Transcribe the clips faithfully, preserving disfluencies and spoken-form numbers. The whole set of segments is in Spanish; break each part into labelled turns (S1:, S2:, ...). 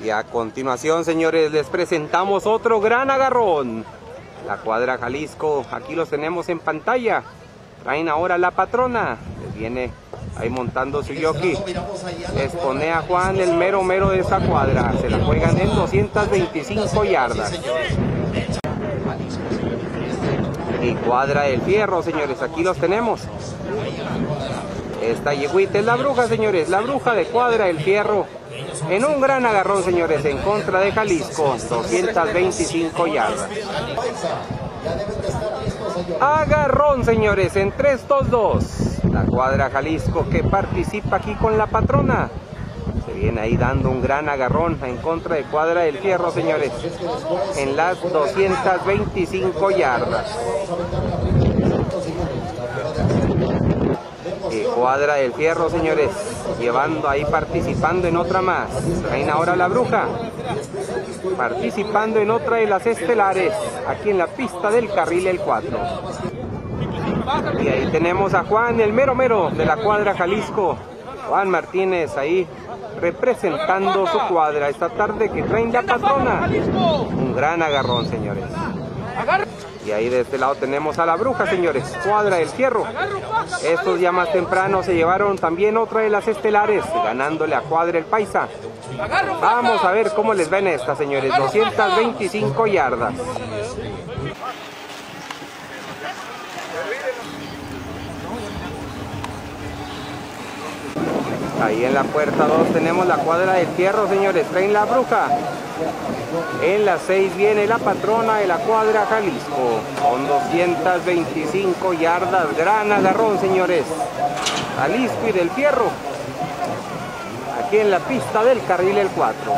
S1: Y a continuación, señores, les presentamos otro gran agarrón. La Cuadra Jalisco, aquí los tenemos en pantalla. Traen ahora la patrona. Les viene ahí montando su jockey. Les pone a Juan, el mero mero de esa cuadra. Se la juegan en doscientas veinticinco yardas. Y Cuadra del Fierro, señores, aquí los tenemos. Esta yeguita es la bruja, señores, la bruja de Cuadra del Fierro. En un gran agarrón, señores, en contra de Jalisco, doscientas veinticinco yardas. Agarrón, señores, en tres dos dos. La Cuadra Jalisco que participa aquí con la patrona. Se viene ahí dando un gran agarrón en contra de Cuadra del Fierro, señores, en las doscientas veinticinco yardas. Y Cuadra del Fierro, señores, llevando ahí, participando en otra más. Traen ahora la bruja, participando en otra de las estelares, aquí en la pista del carril el cuatro. Y ahí tenemos a Juan, el mero mero de la Cuadra Jalisco. Juan Martínez ahí representando su cuadra esta tarde, que traen la patrona. Un gran agarrón, señores. Y ahí de este lado tenemos a la bruja, señores, Cuadra del Fierro. Estos ya más temprano se llevaron también otra de las estelares, ganándole a Cuadra el Paisa. Vamos a ver cómo les ven estas, señores, doscientas veinticinco yardas. Ahí en la puerta dos tenemos la Cuadra del Fierro, señores, traen la bruja. En la seis viene la patrona de la Cuadra Jalisco, con doscientas veinticinco yardas, gran agarrón, señores. Jalisco y del Fierro, aquí en la pista del carril el cuatro.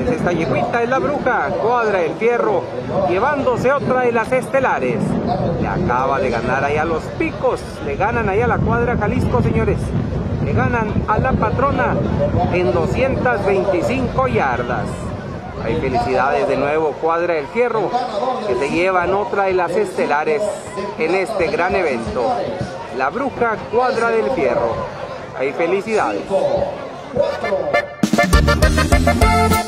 S1: felicidades, esta yeguita es la Bruja, Cuadra del Fierro, llevándose otra de las estelares. Le acaba de ganar allá los Picos, le ganan allá a la Cuadra Jalisco, señores. Le ganan a la patrona en doscientas veinticinco yardas. Hay felicidades de nuevo, Cuadra del Fierro, que se llevan otra de las estelares en este gran evento. La Bruja, Cuadra del Fierro. Hay felicidades.